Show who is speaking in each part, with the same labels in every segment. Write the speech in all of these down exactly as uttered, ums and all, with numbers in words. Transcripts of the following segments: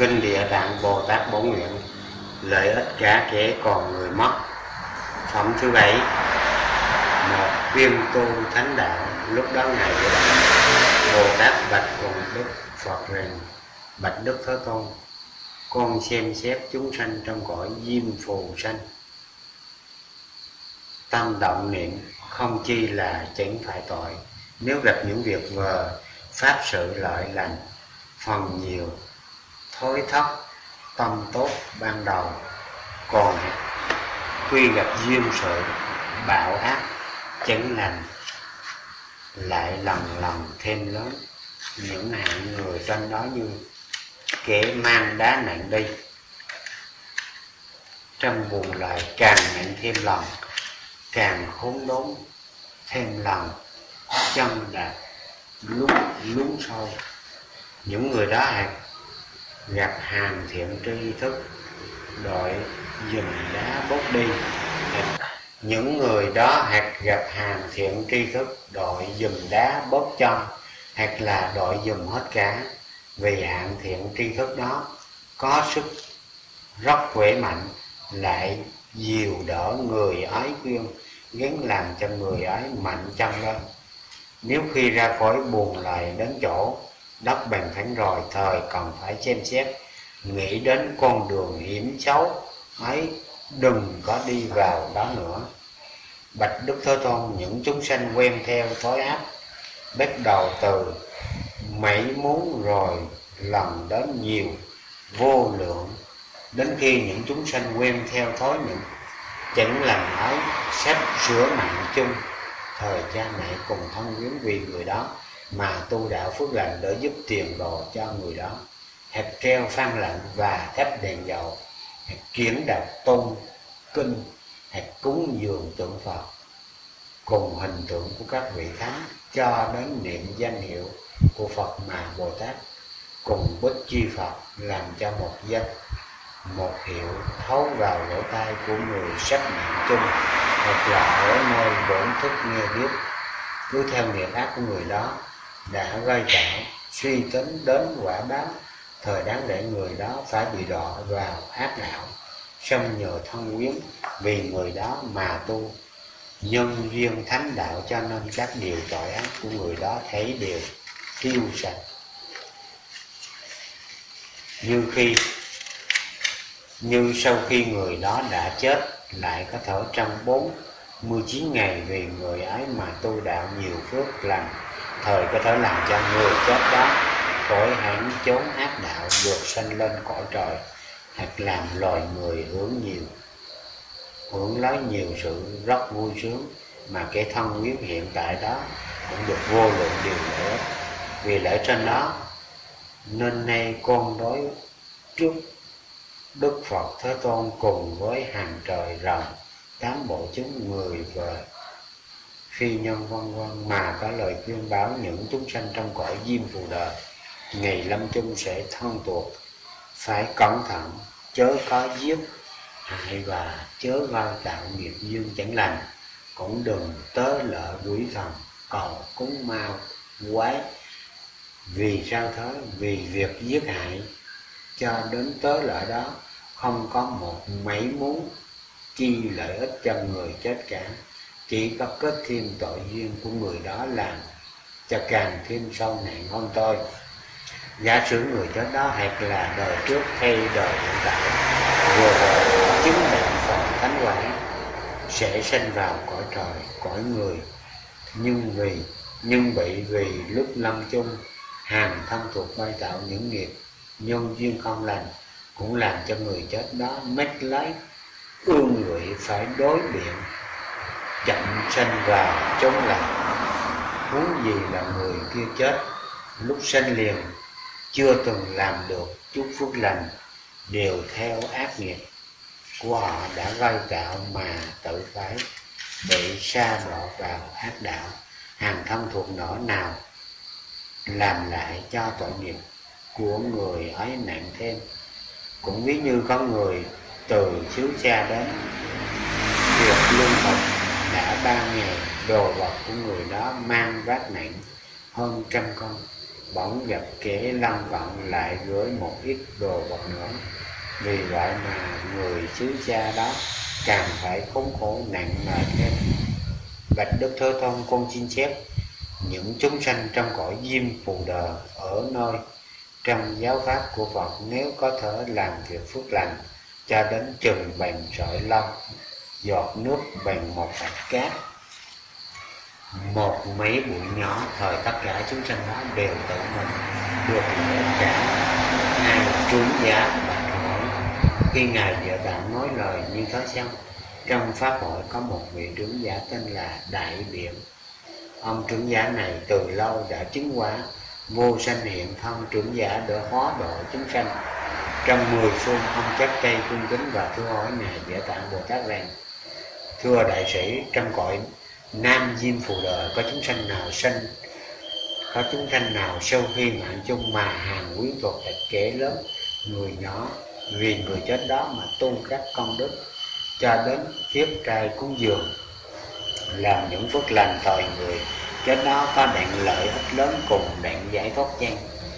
Speaker 1: Kinh Địa Tạng Bồ Tát Bổ Nguyện, lợi ích cả kẻ còn người mất. Phẩm thứ bảy. Một khuyên tu thánh đạo. Lúc đó ngài Bồ Tát, Bồ Tát bạch cùng Đức Phật rằng: bạch Đức Thế Tôn, con xem xét chúng sanh trong cõi diêm phù sanh, tâm động niệm không chi là chẳng phải tội. Nếu gặp những việc vờ pháp sự lợi lành, phần nhiều thối thất tâm tốt ban đầu, còn khi gặp duyên sự bạo ác chẳng lành, lại lần lần thêm lớn. Những hạng người trong đó như kẻ mang đá nặng đi, trong buồn lại càng nặng thêm lần, càng khốn đốn thêm lần, chân đạp lún lún sâu. Những người đó hạt gặp hàng thiện tri thức, đội dùm đá bốc đi. Những người đó hạt gặp hàng thiện tri thức, đội dùm đá bóp chân, hoặc là đội dùm hết cả. Vì hạng thiện tri thức đó có sức rất khỏe mạnh, lại dìu đỡ người ấy khuyên, gắng làm cho người ấy mạnh chân lên. Nếu khi ra khỏi buồn lại đến chỗ đất bằng thẳng rồi, thời cần phải xem xét, nghĩ đến con đường hiểm xấu ấy, đừng có đi vào đó nữa. Bạch Đức Thế Tôn, những chúng sanh quen theo thói ác, bắt đầu từ mấy muốn rồi lần đến nhiều vô lượng, đến khi những chúng sanh quen theo thói những chẳng lành ấy, sắp sửa mạng chung, thời cha mẹ cùng thân quyến vì người đó mà tu đạo phước lành để giúp tiền đồ cho người đó. Hạt treo phan lạnh và thắp đèn dầu, hạt kiến đọc tôn kinh, hạt cúng dường tượng Phật cùng hình tượng của các vị thánh, cho đến niệm danh hiệu của Phật mà Bồ Tát cùng bích chi Phật, làm cho một danh một hiệu thấu vào lỗ tai của người sắp nạn chung, hoặc là ở nơi bổn thức nghe biết. Cứ theo nghiệp ác của người đó đã gây tạo, suy tính đến quả báo, thời đáng để người đó phải bị đọa vào ác đạo. Song nhờ thân quyến vì người đó mà tu nhân duyên thánh đạo, cho nên các điều tội ác của người đó thấy đều tiêu sạch. Như khi Như sau khi người đó đã chết, lại có thể trong bốn mươi chín ngày vì người ấy mà tu đạo nhiều phước lành, thời có thể làm cho người chết đó khỏi hẳn chốn ác đạo, được sanh lên cõi trời, hoặc làm loài người hưởng nhiều hưởng lấy nhiều sự rất vui sướng, mà cái thân quyến hiện tại đó cũng được vô lượng điều lợi ích. Vì lẽ trên đó nên nay con đối trước Đức Phật Thế Tôn cùng với hàng trời rồng, tám bộ chúng, người và phi nhân vân vân mà có lời khuyên báo những chúng sanh trong cõi diêm phù đời, ngày lâm chung sẽ thân tuột, phải cẩn thận, chớ có giết hại và chớ gây tạo nghiệp duyên chẳng lành, cũng đừng tớ lợ quỷ thần cầu cúng ma quái. Vì sao thế? Vì việc giết hại cho đến tớ lợi đó không có một mấy muốn chi lợi ích cho người chết cả, chỉ có kết thêm tội duyên của người đó, làm cho càng thêm sâu nặng hơn tôi. Giả sử người chết đó hoặc là đời trước hay đời hiện tại vừa rồi chứng định phần thánh quả, sẽ sinh vào cõi trời, cõi người, nhưng vì nhưng bị vì lúc lâm chung hàng thân thuộc bay tạo những nghiệp nhân duyên không lành, cũng làm cho người chết đó mất lấy ương lụy, phải đối biện chậm sinh vào chốn lành. Huống gì là người kia chết lúc sinh liền chưa từng làm được chút phước lành, đều theo ác nghiệp của họ đã gây tạo mà tự phải bị sa đọa vào ác đạo. Hàng thân thuộc nở nào làm lại cho tội nghiệp của người ấy nặng thêm. Cũng ví như có người từ xứ xa đến, việc lương thực đã ba ngày, đồ vật của người đó mang vác nặng hơn trăm con, bỗng gặp kẻ lân cận lại gửi một ít đồ vật nữa. Vì vậy mà người xứ cha đó càng phải khốn khổ nặng nề thêm. Bạch Đức Thế Tôn, con xin chép những chúng sanh trong cõi diêm phù đời ở nơi trong giáo pháp của Phật, nếu có thể làm việc phước lành cho đến chừng bằng sợi lông, giọt nước bằng một hạt cát, một mấy bụi nhỏ, thời tất cả chúng sanh đó đều tự mình được lợi cả. Ngài Trưởng Giả bạch hỏi: khi Ngài Địa Tạng nói lời như thế xong, trong pháp hội có một vị trưởng giả tên là Đại Biện. Ông trưởng giả này từ lâu đã chứng quả vô sanh hiện thân trưởng giả để hóa độ chúng sanh. Trong mười phương, ông chắp tay cung kính và thưa hỏi Ngài Địa Tạng Bồ Tát rằng: thưa đại sĩ, trong cõi Nam Diêm Phù Đời có chúng sanh nào sanh có chúng sanh nào sau khi mạng chung mà hàng quyến thuộc thịt kẻ lớn người nhỏ, vì người chết đó mà tu các công đức cho đến kiếp trai cúng dường, làm những phước lành, thời người chết đó có đặng lợi ích lớn cùng đặng giải thoát chăng?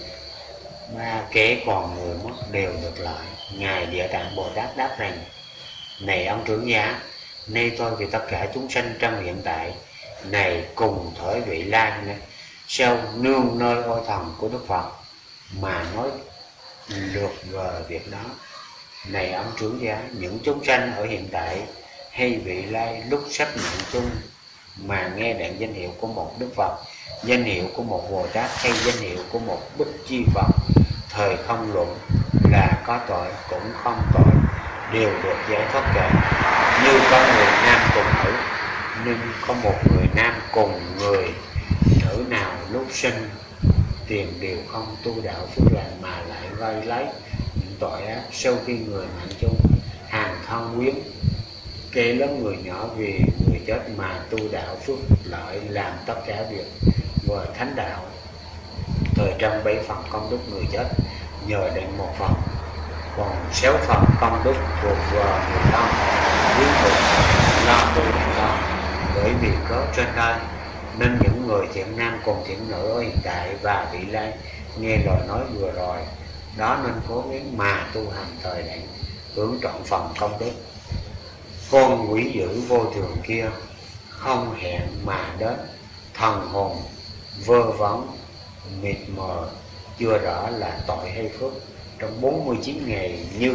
Speaker 1: Ba kẻ còn người mất đều được lợi. Ngài Địa Tạng Bồ Tát đáp rằng: này ông trưởng giả, nay tôi vì tất cả chúng sanh trong hiện tại này cùng thời vị lai này, sao nương nơi oai thần của Đức Phật mà nói lược về việc đó? Này ông trưởng giả, những chúng sanh ở hiện tại hay vị lai lúc sắp mạng chung mà nghe đặng danh hiệu của một Đức Phật, danh hiệu của một Bồ Tát hay danh hiệu của một Bích Chi Phật, thời không luận là có tội cũng không tội, đều được giải thoát cả. Như có người nam cùng nữ, nhưng có một người nam cùng người nữ nào lúc sinh tiền đều không tu đạo phước lành mà lại vay lấy những tội ác, sau khi người mạng chung hàng thân quyến kê lớn người nhỏ, vì người chết mà tu đạo phước lợi, làm tất cả việc về thánh đạo. Thời trong bảy phần công đức người chết nhờ đến một phần, còn sáu phần công đức thuộc về người thân quyến thuộc lo tu đạo đó. Bởi vì có trên đây nên những người thiện nam cùng thiện nữ ở hiện tại và vị lai nghe lời nói vừa rồi đó nên cố gắng mà tu hành thời đại hướng trọn phần công đức. Con quỷ dữ vô thường kia không hẹn mà đến, thần hồn vơ vẩn mịt mờ, chưa rõ là tội hay phước. Trong bốn mươi chín ngày như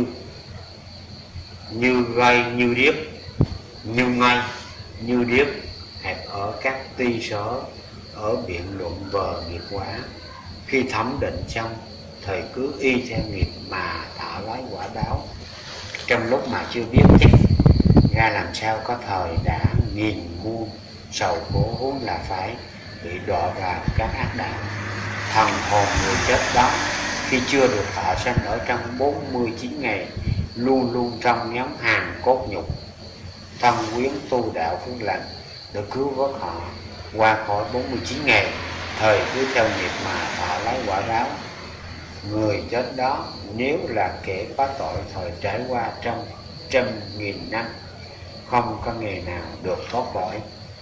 Speaker 1: như gây như điếc, như ngay như điếc, hẹp ở các ty sở ở biện luận về nghiệp quả. Khi thẩm định xong, thầy cứ y theo nghiệp mà thọ lấy quả báo. Trong lúc mà chưa biết chắc ra làm sao, có thời đã nghìn muôn sầu khổ, huống là phải bị đọa vào các ác đạo. Thần hồn người chết đó khi chưa được thọ sanh ở trong bốn mươi chín ngày, luôn luôn trong nhóm hàng cốt nhục thân quyến tu đạo phước lành để cứu vớt họ qua khỏi bốn mươi chín ngày. Thời cứ theo nghiệp mà thọ lấy quả báo. Người chết đó nếu là kẻ có tội, thời trải qua trong trăm nghìn năm không có ngày nào được thoát khỏi.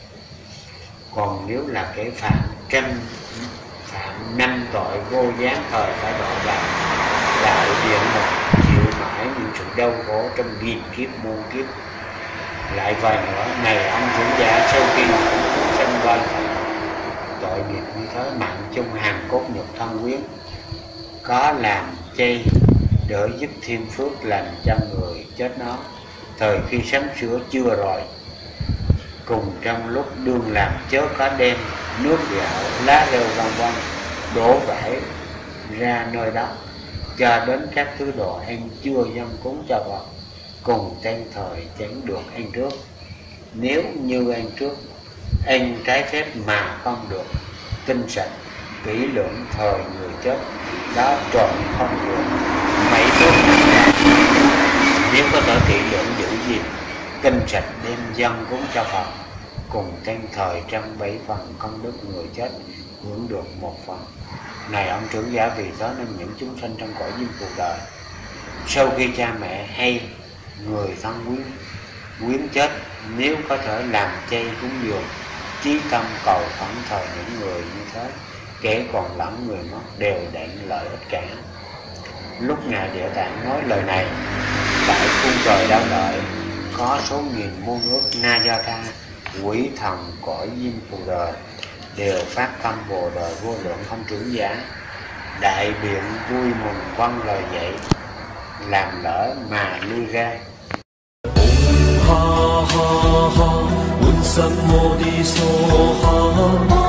Speaker 1: Còn nếu là kẻ phạm trăm phạm năm tội vô gián, thời phải đọa vào đại địa ngục, chịu mãi những sự đau khổ trong nghìn kiếp muôn kiếp. Lại vài nữa, này ông trưởng giả, sau khi sanh vân tội nghiệp như thế, mạng chung hàng cốt nhục thân quyến có làm chay để giúp thêm phước lành cho người chết đó. Thời khi sắm sửa chưa rồi, cùng trong lúc đương làm, chớ có đem nước gạo lá rêu vân vân đổ vải ra nơi đó, cho đến các thứ đồ ăn chưa dâng cúng cho Phật, cùng tên thời chẳng được ăn trước. Nếu như ăn trước, ăn trái phép mà không được tinh sạch kỹ lưỡng, thời người chết đó trộn không được mấy bước. Nếu có thể kỹ lưỡng giữ gìn tinh sạch đem dân cúng cho Phật, cùng tên thời trong bảy phần công đức người chết hưởng được một phần. Này ông trưởng giả, vì đó nên những chúng sanh trong cõi diêm phù đời sau khi cha mẹ hay người thân quyến quyến chết, nếu có thể làm chay cúng dường, chí tâm cầu khẩn thời những người như thế, kẻ còn lẫn người mất đều đảnh lợi ích cả. Lúc Ngài Địa Tạng nói lời này, tại cung trời Đao Lợi có số nghìn muôn ước na do tha, quỷ thần cõi diêm phù đời đều phát tâm bồ đề vô lượng không trưởng giả, đại biện vui mừng vâng lời dạy, làm lỡ mà lui ra.
Speaker 2: ha ha ha, un sam mô đi so ha.